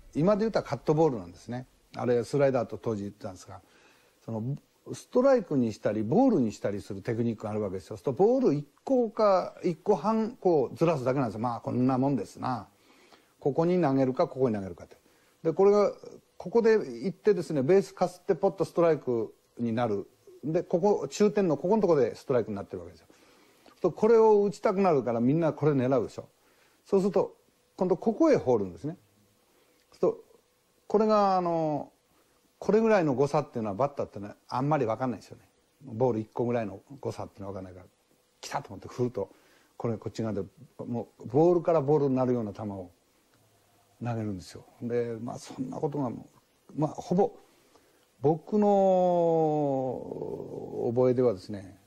今で言ったらカットボールなんですね。あれスライダーと当時言ってたんですが、そのストライクにしたりボールにしたりするテクニックがあるわけですよ。そうするとボール1個か1個半こうずらすだけなんですよ。まあこんなもんですな。ここに投げるかここに投げるかって。でこれがここで行ってですね、ベースかすってポッとストライクになる。でここ中点のここのところでストライクになってるわけですよ。とこれを打ちたくなるからみんなこれ狙うでしょ。そうすると今度ここへ放るんですね。そうするとこれがこれぐらいの誤差っていうのはバッターってねあんまり分かんないですよね。ボール1個ぐらいの誤差っていうのは分かんないから来たと思って振るとこっち側でもうボールからボールになるような球を投げるんですよ。でまあそんなことがまあほぼ僕の覚えではですね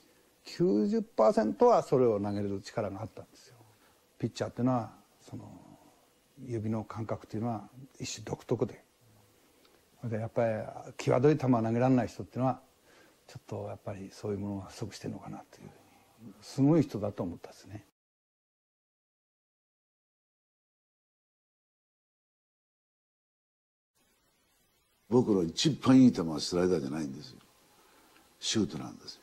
90% はそれを投げれる力があったんですよ。ピッチャーっていうのはその指の感覚っていうのは一種独特で。でやっぱり際どい球を投げられない人っていうのはちょっとやっぱりそういうものが不足してるのかなというすごい人だと思ったんですね。 僕の一番いい球はスライダーじゃないんですよ。シュートなんですよ。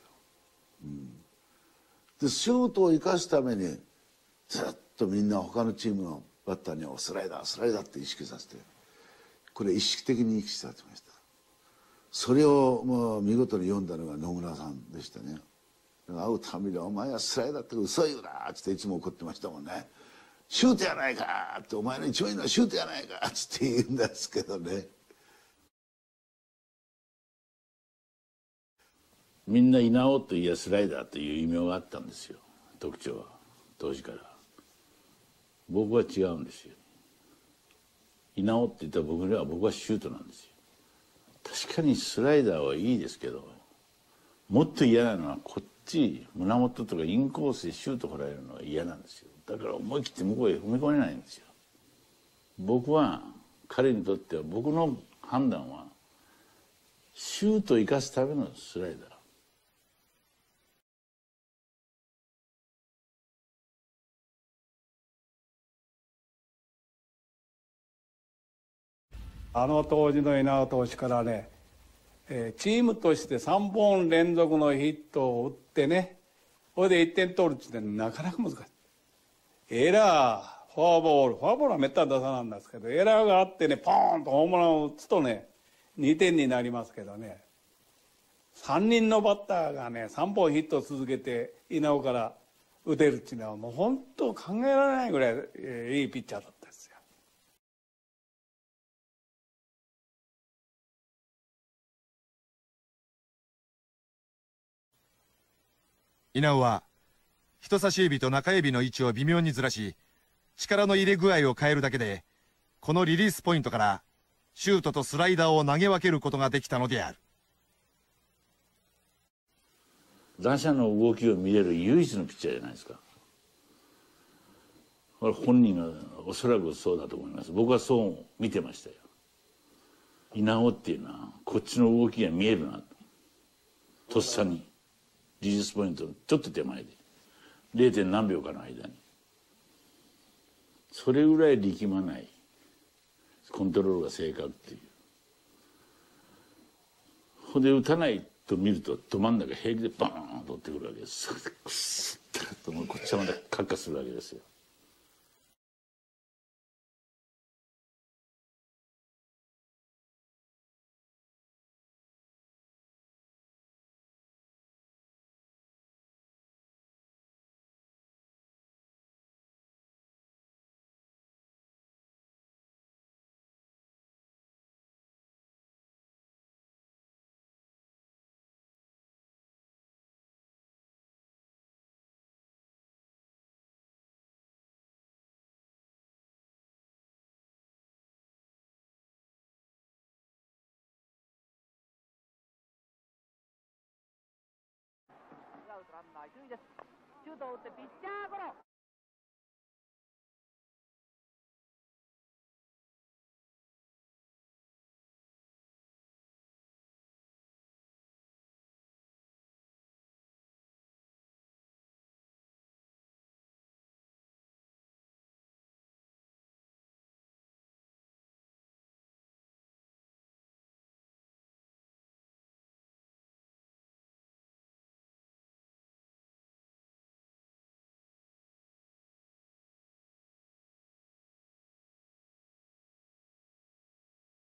でシュートを生かすためにずっとみんな他のチームのバッターにはスライダースライダーって意識させて、これ意識的に意識されてました。それをもう見事に読んだのが野村さんでしたね。会うたびに「お前はスライダーって嘘言うな」っつっていつも怒ってましたもんね。「シュートやないか」って「お前の一番いいのはシュートやないか」っつって言うんですけどね。 みんな稲尾といやスライダーという異名があったんですよ、特徴は当時から。僕は違うんですよ。稲尾って言ったら僕はシュートなんですよ。確かにスライダーはいいですけど、もっと嫌なのはこっち胸元とかインコースでシュート掘られるのが嫌なんですよ。だから思い切って向こうへ踏み込めないんですよ。僕は彼にとっては僕の判断はシュートを生かすためのスライダー。 あの当時の稲尾投手からね、チームとして3本連続のヒットを打ってね、それで1点取るってなかなか難しい。エラー、フォアボールはめったに出さなんですけど、エラーがあってね、ポーンとホームランを打つとね、2点になりますけどね、3人のバッターがね、3本ヒットを続けて稲尾から打てるっていうのはもう本当考えられないぐらい、いいピッチャーだったですよ。 稲尾は人差し指と中指の位置を微妙にずらし、力の入れ具合を変えるだけでこのリリースポイントからシュートとスライダーを投げ分けることができたのである。 打者の動きを見れる唯一のピッチャーじゃないですか。これ本人がおそらくそうだと思います。僕はそう見てましたよ。稲尾っていうのはこっちの動きが見えるなとっさにリリースポイントのちょっと手前で 0. 何秒かの間にそれぐらい力まないコントロールが正確っていう。ほんで打たないと見るとど真ん中平気でバーンと取ってくるわけです。それでクスッとこっちはまたカッカするわけですよ。 ランナー一塁です。シュートを打ってピッチャーゴロ。